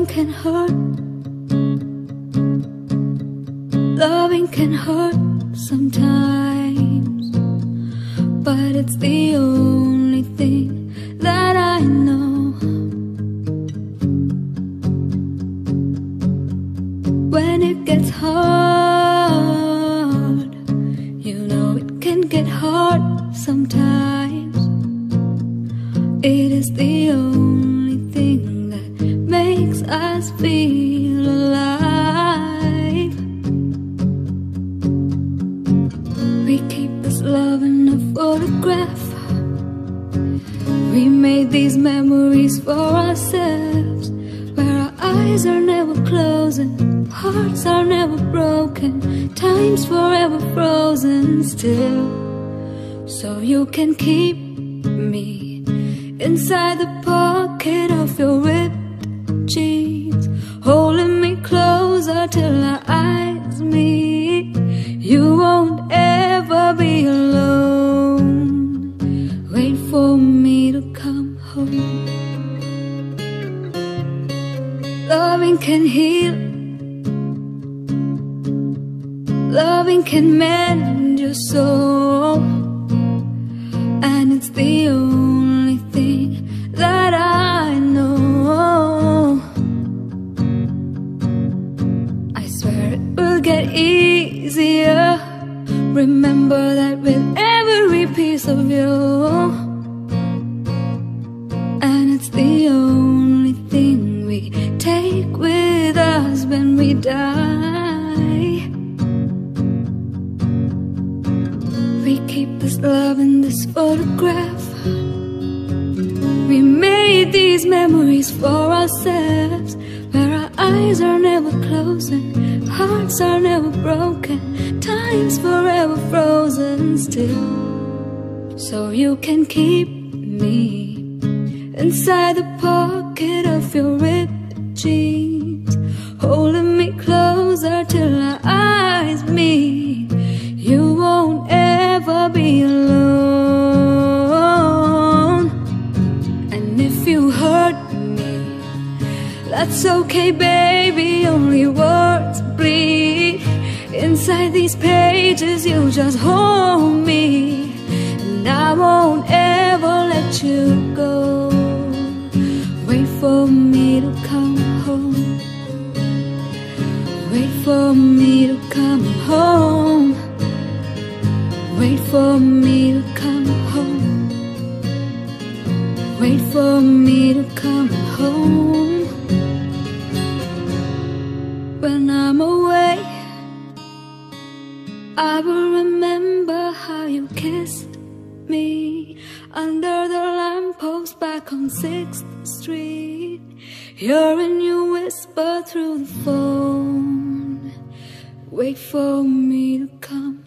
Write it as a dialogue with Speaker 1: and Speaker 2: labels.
Speaker 1: can hurt. Loving can hurt sometimes, but it's the only thing that I know. When it gets hard, you know it can get hard sometimes. It is the only thing that makes us feel alive. We keep this love in a photograph. We made these memories for ourselves, where our eyes are never closing, hearts are never broken, time's forever frozen still. So you can keep me inside the pocket of your ripped jeans, holding me closer till our eyes meet. You won't ever be alone. Wait for me to come home. Loving can heal, loving can mend your soul, and it's the only thing that I know. I swear it will get easier. Remember that with every piece of you, and it's the only thing we take with us when we die. We keep this love in this photograph. We made these memories for ourselves, where our eyes are never closing, hearts are never broken, time's forever frozen still. So you can keep me inside the pocket of your ripped jeans, holding me closer till our eyes meet. You won't ever be alone. And if you hurt me, that's okay, baby, only words bleed. Inside these pages you just hold me, and I won't ever let you go. Wait for me to come home. Wait for me to come home. Wait for me to come home. Wait for me to come home. When I'm away, I will remember how you kissed me under the lamppost back on 6th Street. Hearing you whisper through the phone, wait for me to come